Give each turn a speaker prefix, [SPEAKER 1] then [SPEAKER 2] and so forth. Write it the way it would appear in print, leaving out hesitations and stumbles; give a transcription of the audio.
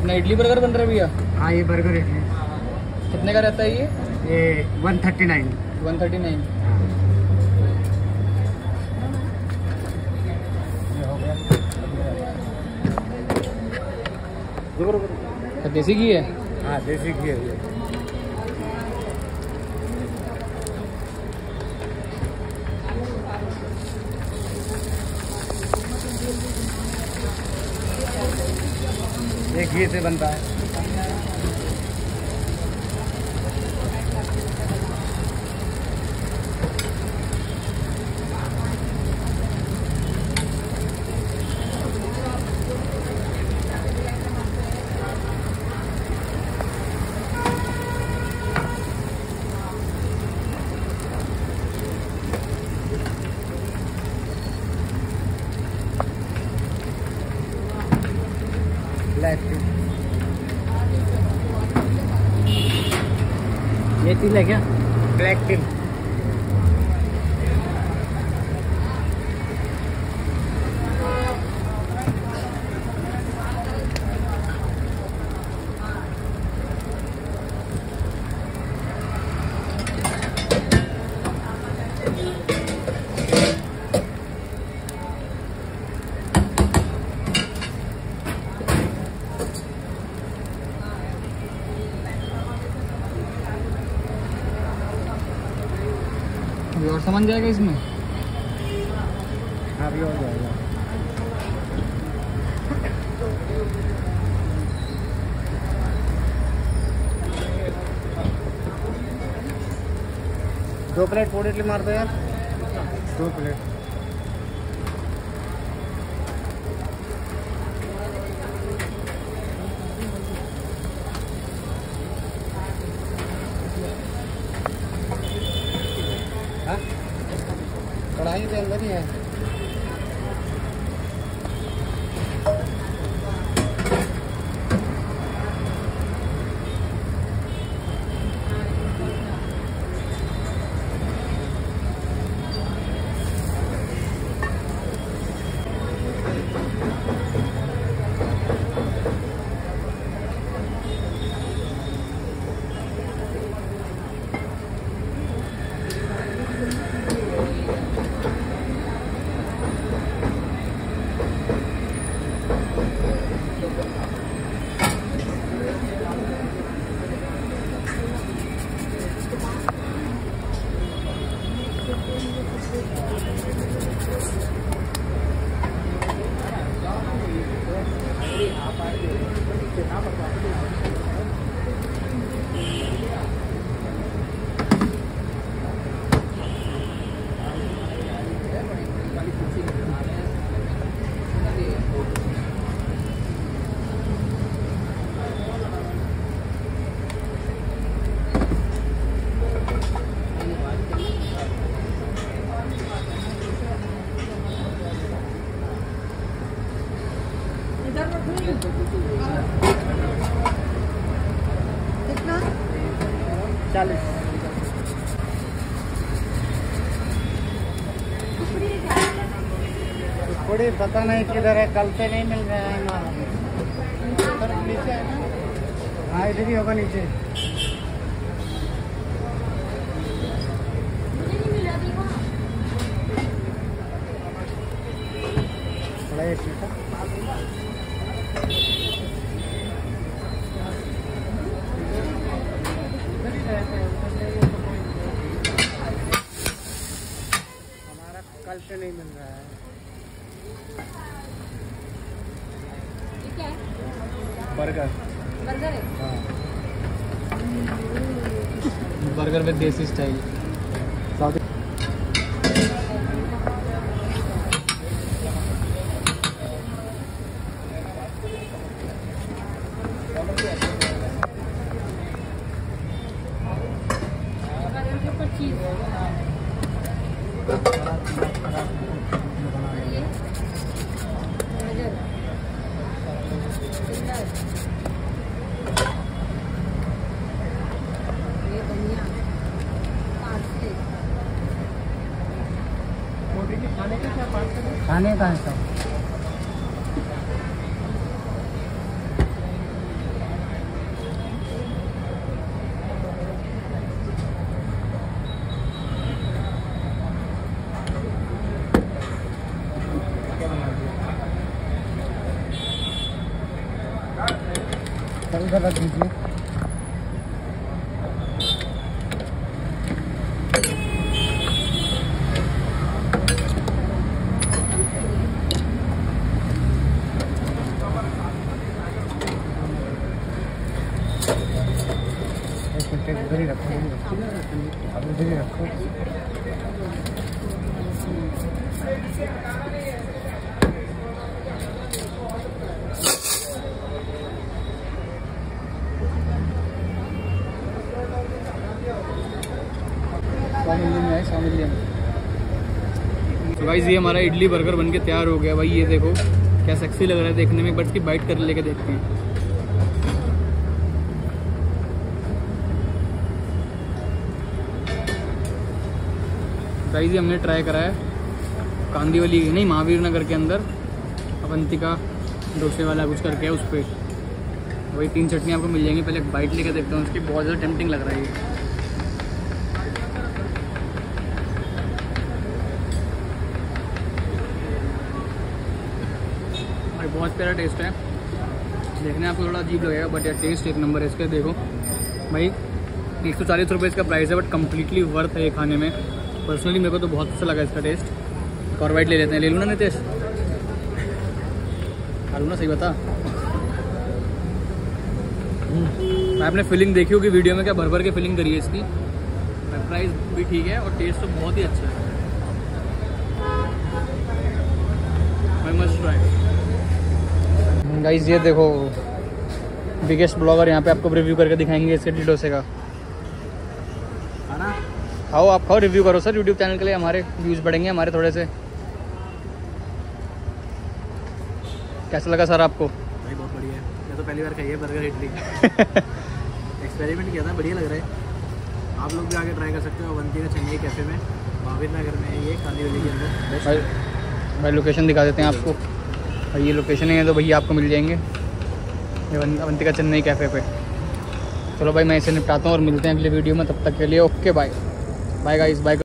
[SPEAKER 1] अपना idli burger bun रहा है भैया?
[SPEAKER 2] हाँ ये बर्गर इडली।
[SPEAKER 1] कितने का रहता है ये?
[SPEAKER 2] 139।
[SPEAKER 1] 139। देसी घी है?
[SPEAKER 2] हाँ देसी घी है ये घी से बनता है।
[SPEAKER 1] ये तिल है क्या?
[SPEAKER 2] Black tea.
[SPEAKER 1] और सामान जाएगा इसमें?
[SPEAKER 2] हाँ भी हो जाएगा। दो प्लेट पूरी इडली मार दो यार। 2 प्लेट। कढ़ाई के अंदर ही है।
[SPEAKER 3] कितना?
[SPEAKER 2] 40। थोड़ी पता नहीं किधर है, कल से नहीं मिल रहा है हमारा। नीचे है ना? हाँ इधर ही होगा नीचे। थोड़ा ये ठीक है। हमारा कल से नहीं मिल रहा है।
[SPEAKER 3] क्या है?
[SPEAKER 2] बर्गर।
[SPEAKER 3] बर्गर है?
[SPEAKER 2] हाँ
[SPEAKER 1] बर्गर विद देसी स्टाइल।
[SPEAKER 2] खाने का है सब। सर उधर रख दीजिए। उधर ही रखो, अब उधर ही रखो।
[SPEAKER 1] तो गाइस ये हमारा इडली बर्गर बनके तैयार हो गया भाई। ये देखो क्या सेक्सी लग रहा है देखने में, बट इसकी बाइट कर लेके देखते हैं। गाइस ये हमने ट्राई करा है कांदीवली, नहीं महावीर नगर के अंदर अवंतिका डोसे वाला कुछ करके है, उस पर वही 3 चटनी आपको मिल जाएंगी। पहले बाइट लेके देखते हैं उसकी, बहुत ज़्यादा टेम्पटिंग लग रहा है ये। भाई बहुत प्यारा टेस्ट है, देखने में आपको थोड़ा अजीब लगेगा बट यार टेस्ट एक नंबर है इसका। देखो भाई 140 रुपये इसका प्राइस है, बट कम्प्लीटली वर्थ है ये खाने में। पर्सनली मेरे को तो बहुत अच्छा लगा इसका टेस्ट। और वाइट ले लेते हैं, ले लूँ ना नितेश? खा लूँ ना, सही बता। आपने फिलिंग देखी होगी वीडियो में, क्या भर भर के फिलिंग करी है इसकी। प्राइस भी ठीक है और टेस्ट तो बहुत ही अच्छा है। I must try. गाइस ये देखो बिगेस्ट ब्लॉगर यहाँ पे आपको रिव्यू करके दिखाएंगे इसके इडली डोसे का। खाओ, आप खाओ, रिव्यू करो सर यूट्यूब चैनल के लिए, हमारे व्यूज़ बढ़ेंगे हमारे थोड़े से। कैसा लगा सर आपको?
[SPEAKER 2] भाई बहुत बढ़िया है, मैं तो पहली बार खाई है बर्गर इडली। एक्सपेरिमेंट किया था, बढ़िया लग रहा है। आप लोग भी आके ट्राई कर सकते हो अवंतिका चेन्नई कैफ़े में, महावीर नगर में है ये, कांदीवली के अंदर।
[SPEAKER 1] भाई लोकेशन दिखा देते हैं आपको, और ये लोकेशन है तो भैया आपको मिल जाएंगे अवंतिका चेन्नई कैफ़े पे। चलो भाई मैं इसे निपटाता हूँ और मिलते हैं अगली वीडियो में, तब तक के लिए okay bye bye guys, bye.